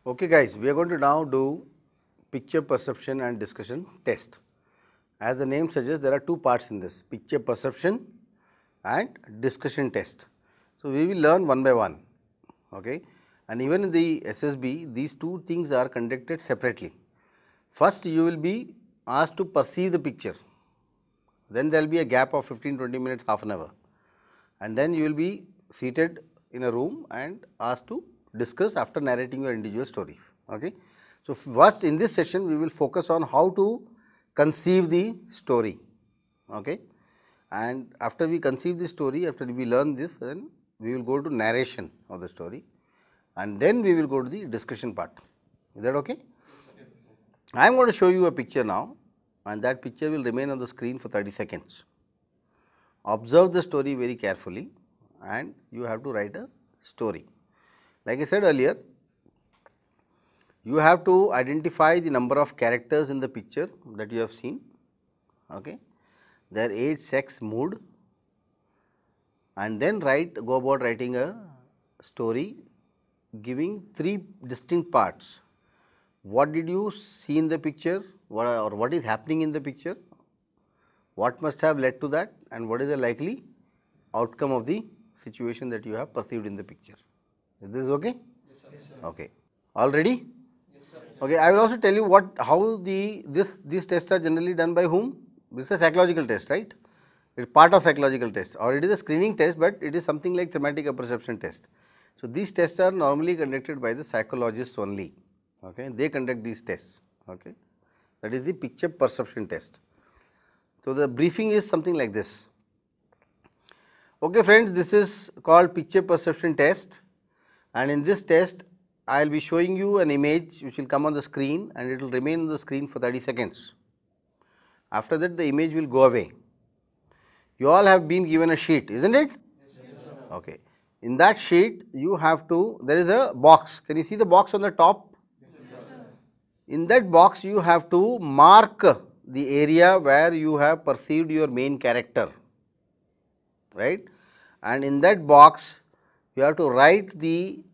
Okay guys, we are going to now do picture perception and discussion test. As the name suggests, there are two parts in this, picture perception and discussion test. So, we will learn one by one, okay. And even in the SSB, these two things are conducted separately. First, you will be asked to perceive the picture, then there will be a gap of 15-20 minutes, half an hour, and then you will be seated in a room and asked to discuss after narrating your individual stories. Okay. So, first in this session we will focus on how to conceive the story, okay. And after we conceive the story, after we learn this, then we will go to narration of the story and then we will go to the discussion part. Is that okay? I am going to show you a picture now and that picture will remain on the screen for 30 seconds. Observe the story very carefully and you have to write a story. Like I said earlier, you have to identify the number of characters in the picture that you have seen, okay, their age, sex, mood, and then go about writing a story giving three distinct parts. What did you see in the picture, what is happening in the picture, what must have led to that, and what is the likely outcome of the situation that you have perceived in the picture. Is this okay? Yes, sir. Okay. All ready? Yes, sir. Okay. I will also tell you how these tests are generally done by whom. This is a psychological test, right? It is part of psychological test, or it is a screening test, but it is something like thematic apperception test. So, these tests are normally conducted by the psychologists only. Okay. They conduct these tests. Okay. That is the picture perception test. So, the briefing is something like this. Okay friends, this is called picture perception test. And in this test, I will be showing you an image which will come on the screen and it will remain on the screen for 30 seconds. After that, the image will go away. You all have been given a sheet, isn't it? Yes, sir. Okay. In that sheet, you have to, there is a box. Can you see the box on the top? Yes, sir. In that box, you have to mark the area where you have perceived your main character, right? And in that box, you have to write the